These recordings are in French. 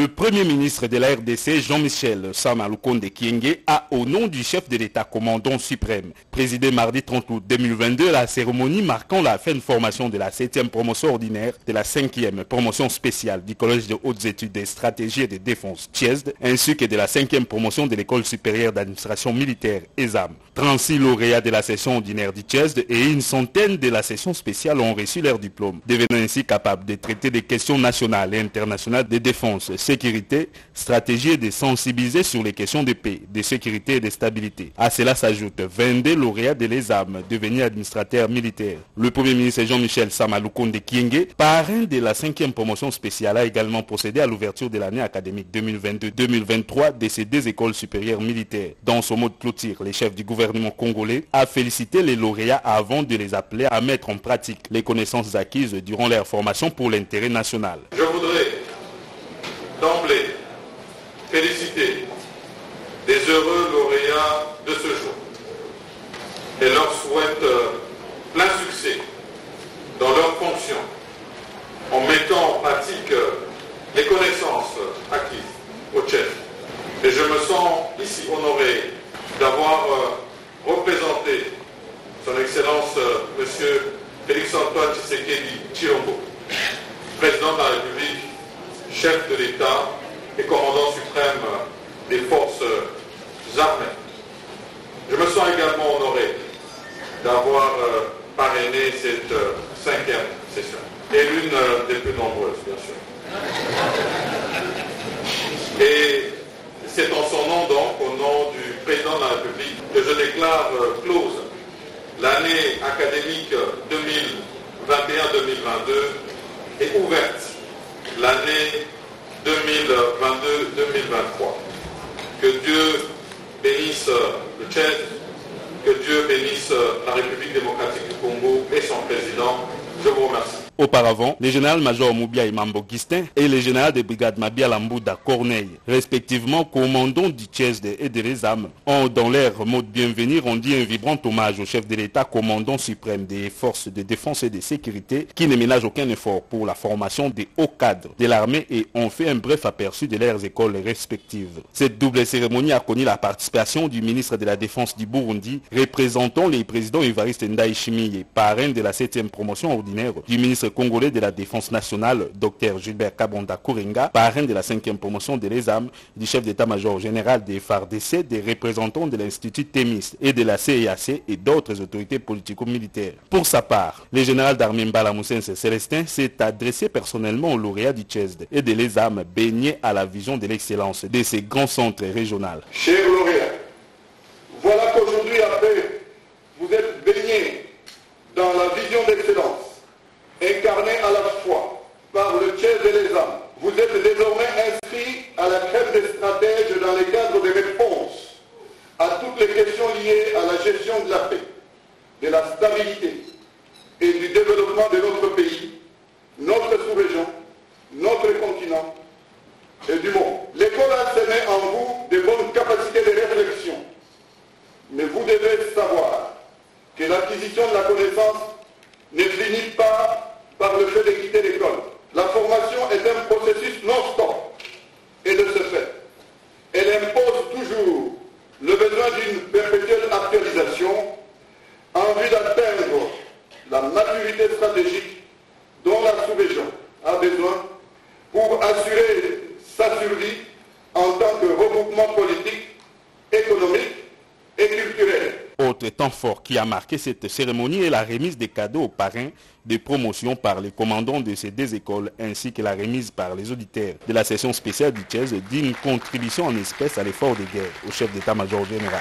Le Premier ministre de la RDC, Jean-Michel Sama Lukonde Kyenge, a, au nom du chef de l'État commandant suprême, présidé mardi 30 août 2022 la cérémonie marquant la fin de formation de la 7e promotion ordinaire de la 5e promotion spéciale du Collège de hautes études des stratégies et de défense (CHESD), ainsi que de la 5e promotion de l'École supérieure d'administration militaire (ESAM). 36 lauréats de la session ordinaire du CHESD et une centaine de la session spéciale ont reçu leur diplôme, devenant ainsi capables de traiter des questions nationales et internationales de défense, sécurité, stratégie et de sensibiliser sur les questions de paix, de sécurité et de stabilité. À cela s'ajoutent 22 lauréats de l'ESAM devenus administrateurs militaires. Le Premier ministre Jean-Michel Sama Lukonde Kyenge, parrain de la 5e promotion spéciale, a également procédé à l'ouverture de l'année académique 2022-2023 de ces deux écoles supérieures militaires. Dans son mot de clôture, le chef du gouvernement congolais a félicité les lauréats avant de les appeler à mettre en pratique les connaissances acquises durant leur formation pour l'intérêt national. Je voudrais d'emblée féliciter les heureux lauréats de ce jour et leur souhaite plein succès dans leurs fonctions en mettant en pratique les connaissances acquises au Tchèque. Et je me sens ici honoré d'avoir représenté son Excellence Monsieur Félix-Antoine Tshisekedi Tshilombo, président de la République, chef de l'État et commandant suprême des forces armées. Je me sens également honoré d'avoir parrainé cette 5e session, et l'une des plus nombreuses, bien sûr. Et c'est en son nom donc, au nom du président de la République, que je déclare close l'année académique 2021-2022 et ouverte l'année 2022-2023. Que Dieu bénisse le Tchad, que Dieu bénisse la République démocratique du Congo et son président. Je vous remercie. Auparavant, le général-major Moubia Imambo Gistin et le général de brigade Mabia Lambouda Corneille, respectivement commandants du CHESD et de l'ESAM, ont dans leur mot de bienvenue rendu un vibrant hommage au chef de l'État commandant suprême des forces de défense et de sécurité qui ne ménage aucun effort pour la formation des hauts cadres de l'armée et ont fait un bref aperçu de leurs écoles respectives. Cette double cérémonie a connu la participation du ministre de la Défense du Burundi, représentant les présidents Evariste Ndayishimiye, parrain de la 7e promotion ordinaire du ministre congolais de la Défense nationale, Dr Gilbert Kabonda Kourenga, parrain de la 5e promotion de l'ESAM, du chef d'état-major général des FARDC, des représentants de l'Institut Témis et de la CEAC et d'autres autorités politico-militaires. Pour sa part, le général d'armée Mbala Moussense Célestin s'est adressé personnellement aux lauréats du CHESD et de l'ESAM baignés à la vision de l'excellence de ces grands centres régionaux. Chers lauréats, voilà qu'aujourd'hui après, vous êtes baignés dans la vision d'excellence incarné à la fois par le CHESD et l'ESAM. Vous êtes désormais inscrits à la crème des stratèges dans les cadres des réponses à toutes les questions liées à la gestion de la paix, de la stabilité et du développement de notre pays, notre sous-région, notre continent et du monde. L'école a semé en vous de bonnes capacités de réflexion, mais vous devez savoir que l'acquisition de la connaissance ne finit pas par le fait de quitter l'école. La formation est un processus non-stop. Et de ce fait, elle impose toujours le besoin d'une perpétuelle actualisation en vue d'atteindre la maturité stratégique dont la sous-région a besoin pour assurer sa survie en tant que regroupement politique, économique et culturel. Autre temps fort qui a marqué cette cérémonie est la remise des cadeaux aux parrains de promotion par les commandants de ces deux écoles ainsi que la remise par les auditeurs de la session spéciale du CHESD d'une contribution en espèces à l'effort de guerre au chef d'état-major général.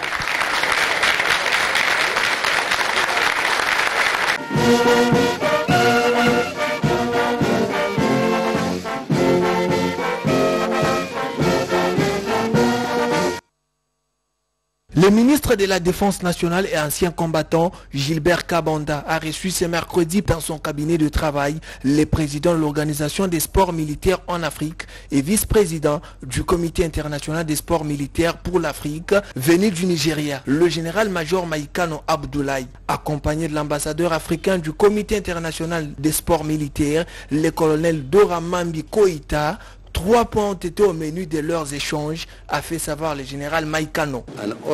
Le ministre de la Défense nationale et ancien combattant Gilbert Kabonda a reçu ce mercredi dans son cabinet de travail le président de l'Organisation des sports militaires en Afrique et vice-président du Comité international des sports militaires pour l'Afrique venu du Nigeria, le général-major Maïkano Abdoulaye, accompagné de l'ambassadeur africain du Comité international des sports militaires, le colonel Dora Mambi Koïta. 3 points ont été au menu de leurs échanges, a fait savoir le général Maïkano.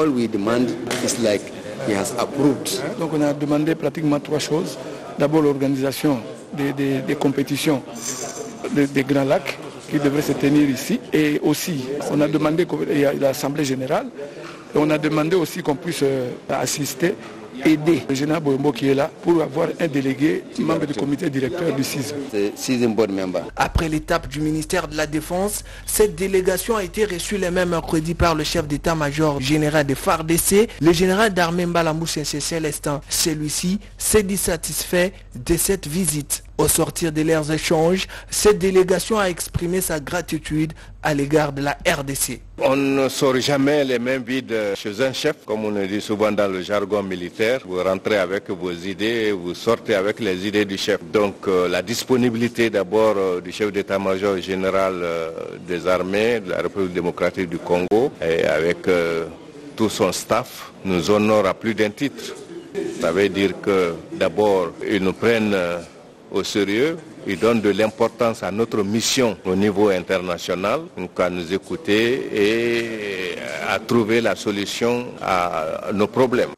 Donc on a demandé pratiquement 3 choses. D'abord l'organisation des compétitions des Grands Lacs qui devraient se tenir ici. Et aussi on a demandé qu'il y ait l'Assemblée générale. Et on a demandé aussi qu'on puisse assister, aider le général Boyombo qui est là pour avoir un délégué, membre du comité directeur du CISM. Après l'étape du ministère de la Défense, cette délégation a été reçue le même mercredi par le chef d'état-major général de FARDC, le général d'armée Mbalambou Célestin. Celui-ci s'est dit satisfait de cette visite. Au sortir de leurs échanges, cette délégation a exprimé sa gratitude à l'égard de la RDC. On ne sort jamais les mains vides chez un chef, comme on le dit souvent dans le jargon militaire. Vous rentrez avec vos idées, vous sortez avec les idées du chef. Donc la disponibilité d'abord du chef d'état-major général des armées de la République démocratique du Congo et avec tout son staff nous honore à plus d'un titre. Ça veut dire que d'abord ils nous prennent au sérieux, ils donnent de l'importance à notre mission au niveau international, donc à nous écouter et à trouver la solution à nos problèmes.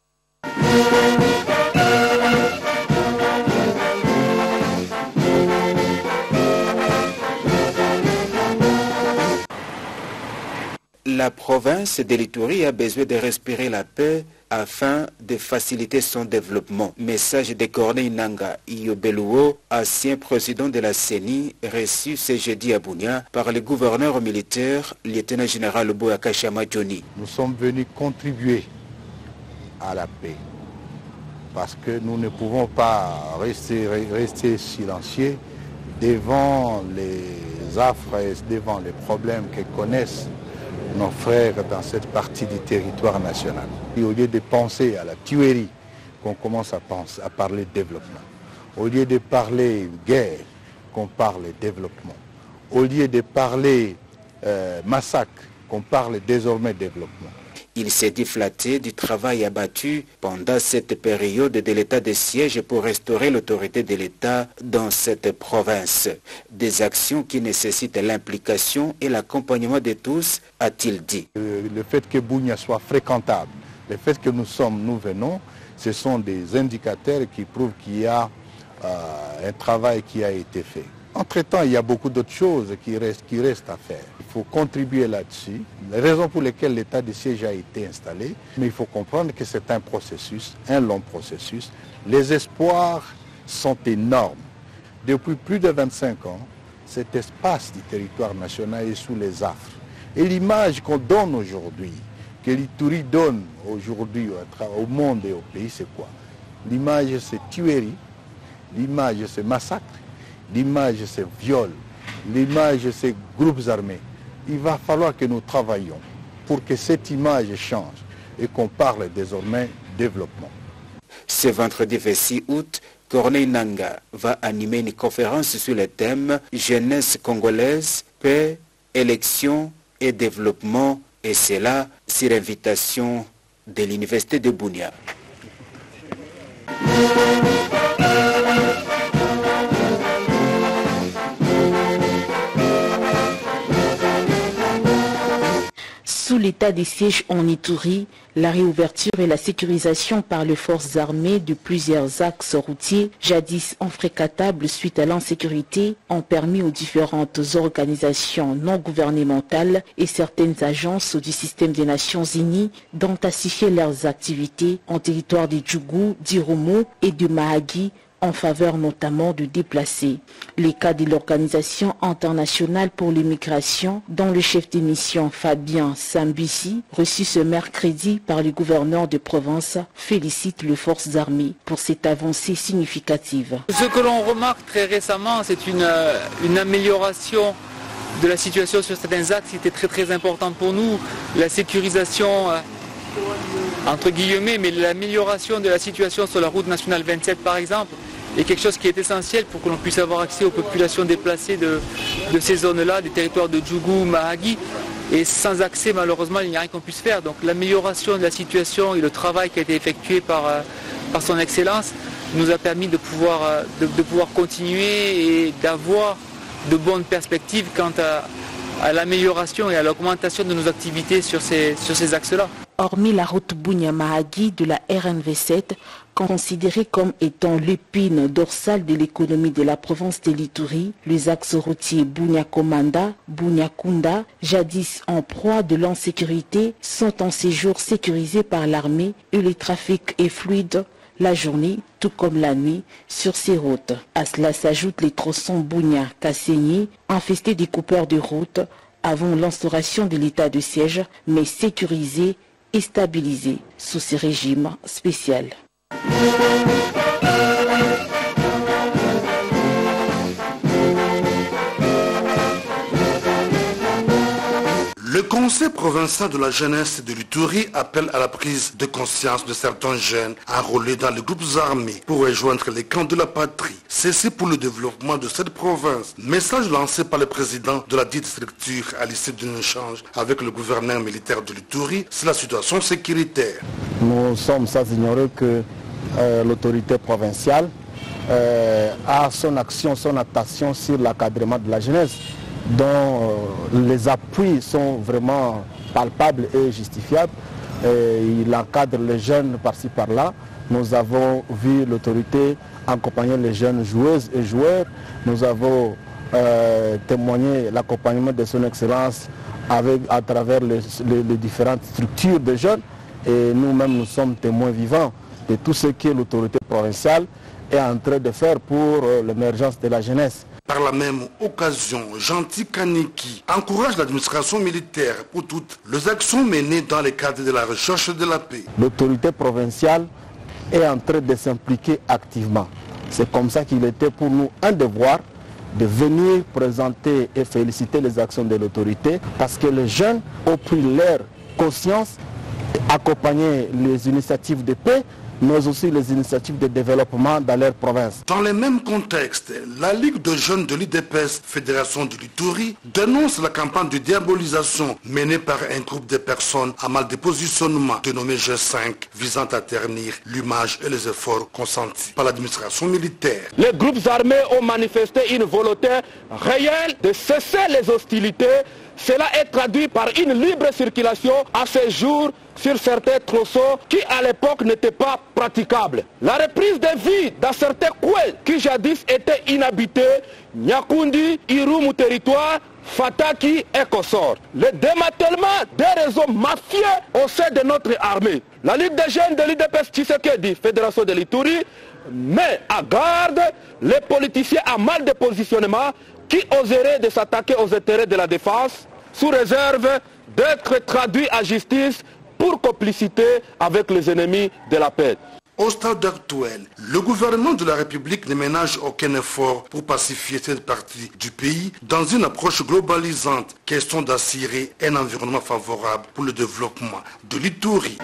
La province de l'Ituri a besoin de respirer la paix afin de faciliter son développement. Message de Corneille Nangaa Iyobeluo, ancien président de la CENI, reçu ce jeudi à Bunia par le gouverneur militaire, lieutenant général Boyaka Chama Johnny. Nous sommes venus contribuer à la paix parce que nous ne pouvons pas rester silencieux devant les affres et devant les problèmes que connaissent nos frères dans cette partie du territoire national. Et au lieu de penser à la tuerie, qu'on commence à parler développement. Au lieu de parler guerre, qu'on parle développement. Au lieu de parler massacre, qu'on parle désormais développement. Il s'est dit flatté du travail abattu pendant cette période de l'état de siège pour restaurer l'autorité de l'État dans cette province. Des actions qui nécessitent l'implication et l'accompagnement de tous, a-t-il dit. Le fait que Bunia soit fréquentable, le fait que nous venons, ce sont des indicateurs qui prouvent qu'il y a un travail qui a été fait. Entre-temps, il y a beaucoup d'autres choses qui restent à faire. Il faut contribuer là-dessus. Les raisons pour lesquelles l'état de siège a été installé, mais il faut comprendre que c'est un processus, un long processus. Les espoirs sont énormes. Depuis plus de 25 ans, cet espace du territoire national est sous les affres. Et l'image qu'on donne aujourd'hui, que l'Ituri donne aujourd'hui au monde et au pays, c'est quoi? L'image, c'est tuerie. L'image, c'est massacre. L'image, c'est viol. L'image, c'est groupes armés. Il va falloir que nous travaillions pour que cette image change et qu'on parle désormais développement. Ce vendredi 26 août, Corneille Nangaa va animer une conférence sur le thème « Jeunesse congolaise, paix, élection et développement » et c'est là sur invitation de l'Université de Bunia. Sous l'état de siège en Ituri, la réouverture et la sécurisation par les forces armées de plusieurs axes routiers, jadis infréquentables suite à l'insécurité, ont permis aux différentes organisations non gouvernementales et certaines agences du système des Nations Unies d'intensifier leurs activités en territoire de Djougou, d'Irumu et de Mahagi, en faveur notamment de déplacés. Les cas de l'Organisation internationale pour l'immigration, dont le chef de mission Fabien Sambisi, reçu ce mercredi par le gouverneur de province, félicite les forces armées pour cette avancée significative. Ce que l'on remarque très récemment, c'est une amélioration de la situation sur certains axes qui était très importante pour nous. La sécurisation, entre guillemets, mais l'amélioration de la situation sur la route nationale 27 par exemple, est quelque chose qui est essentiel pour que l'on puisse avoir accès aux populations déplacées de ces zones-là, des territoires de Djougou, Mahagi. Et sans accès, malheureusement, il n'y a rien qu'on puisse faire. Donc l'amélioration de la situation et le travail qui a été effectué par son Excellence nous a permis de pouvoir continuer et d'avoir de bonnes perspectives quant à l'amélioration et à l'augmentation de nos activités sur ces axes-là. Hormis la route Bunia-Mahagi de la RNV7, considérée comme étant l'épine dorsale de l'économie de la province de l'Ituri, les axes routiers Bunia-Komanda, Bunia-Kunda, jadis en proie de l'insécurité, sont en séjour sécurisés par l'armée et le trafic est fluide la journée, tout comme la nuit, sur ces routes. À cela s'ajoutent les tronçons Bunia-Kassenyi, infestés des coupeurs de route avant l'instauration de l'état de siège, mais sécurisés et stabilisés sous ce régime spécial. Le Conseil provincial de la jeunesse de l'Ituri appelle à la prise de conscience de certains jeunes enrôlés dans les groupes armés pour rejoindre les camps de la patrie. Ceci pour le développement de cette province. Message lancé par le président de la dite structure à l'issue d'un échange avec le gouverneur militaire de l'Ituri sur la situation sécuritaire. Nous sommes sans ignorer que l'autorité provinciale a son action, son attention sur l'encadrement de la jeunesse, dont les appuis sont vraiment palpables et justifiables. Il encadre les jeunes par-ci par-là. Nous avons vu l'autorité accompagner les jeunes joueuses et joueurs. Nous avons témoigné l'accompagnement de son Excellence à travers les différentes structures de jeunes. Et nous-mêmes, nous sommes témoins vivants de tout ce que l'autorité provinciale est en train de faire pour l'émergence de la jeunesse. Par la même occasion, Gentil Kaniki encourage l'administration militaire pour toutes les actions menées dans le cadre de la recherche de la paix. L'autorité provinciale est en train de s'impliquer activement. C'est comme ça qu'il était pour nous un devoir de venir présenter et féliciter les actions de l'autorité, parce que les jeunes ont pris leur conscience, accompagner les initiatives de paix, mais aussi les initiatives de développement dans leur province. Dans le même contexte, la Ligue de jeunes de l'IDPS, Fédération de l'Ituri, dénonce la campagne de diabolisation menée par un groupe de personnes à mal de positionnement dénommé G5, visant à ternir l'image et les efforts consentis par l'administration militaire. Les groupes armés ont manifesté une volonté réelle de cesser les hostilités. Cela est traduit par une libre circulation à ce jour sur certains tronçons qui à l'époque n'étaient pas praticables. La reprise des vies dans certains coins qui jadis étaient inhabités, Nyakundi, Irumu territoire, Fataki et consorts. Le démantèlement des réseaux mafieux au sein de notre armée. La Ligue des jeunes de l'IDPS Tshisekedi, Fédération de l'Ituri, met à garde les politiciens à mal de positionnement qui oseraient de s'attaquer aux intérêts de la défense sous réserve d'être traduits à justice pour complicité avec les ennemis de la paix. Au stade actuel, le gouvernement de la République ne ménage aucun effort pour pacifier cette partie du pays dans une approche globalisante, question d'assurer un environnement favorable pour le développement de l'Ituri.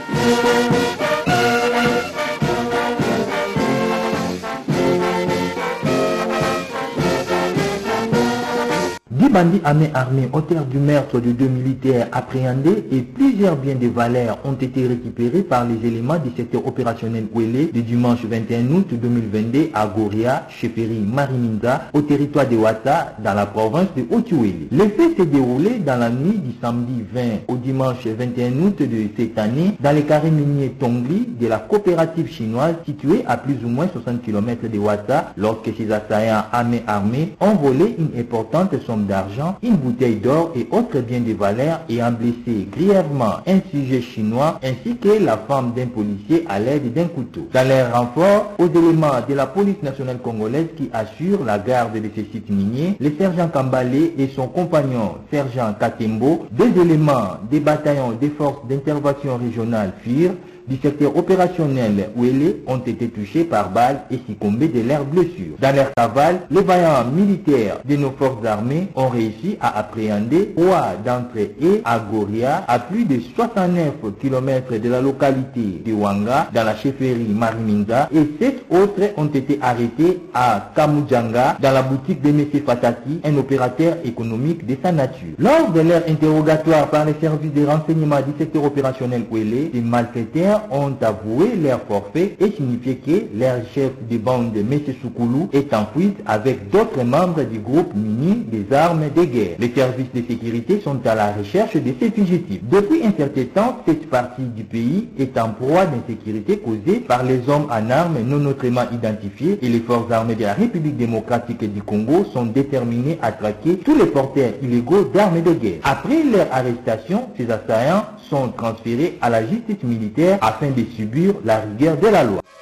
Dix bandits armés au terme du meurtre de 2 militaires appréhendés et plusieurs biens de valeur ont été récupérés par les éléments du secteur opérationnel Ouélé le dimanche 21 août 2022 à Goria, Chefferie Mariminda, au territoire de Ouatta, dans la province de Haut-Ouélé. Le fait s'est déroulé dans la nuit du samedi 20 au dimanche 21 août de cette année dans les carrés miniers Tongli de la coopérative chinoise située à plus ou moins 60 km de Ouatta, lorsque ces assaillants armés ont volé une importante somme d'argent, une bouteille d'or et autres biens de valeur ayant blessé grièvement un sujet chinois ainsi que la femme d'un policier à l'aide d'un couteau. Dans leur renfort, aux éléments de la police nationale congolaise qui assure la garde de ces sites miniers, le sergent Kambalé et son compagnon sergent Katembo, deux éléments des bataillons des forces d'intervention régionale FIR, du secteur opérationnel Ouélé ont été touchés par balles et succombés de leurs blessures. Dans leur cavale, les vaillants militaires de nos forces armées ont réussi à appréhender 3 d'entre eux à Goria, à plus de 69 km de la localité de Wanga, dans la chefferie Mariminda, et 7 autres ont été arrêtés à Kamujanga, dans la boutique de M. Fataki, un opérateur économique de sa nature. Lors de leur interrogatoire par les services de renseignement du secteur opérationnel Ouélé, les malfaiteurs assaillants ont avoué leur forfait et signifié que leur chef de bande, M. Soukoulou, est en fuite avec d'autres membres du groupe muni des armes de guerre. Les services de sécurité sont à la recherche de ces fugitifs. Depuis un certain temps, cette partie du pays est en proie d'insécurité causée par les hommes en armes non autrement identifiés et les forces armées de la République démocratique du Congo sont déterminées à traquer tous les porteurs illégaux d'armes de guerre. Après leur arrestation, ces assaillants sont transférés à la justice militaire afin de subir la rigueur de la loi.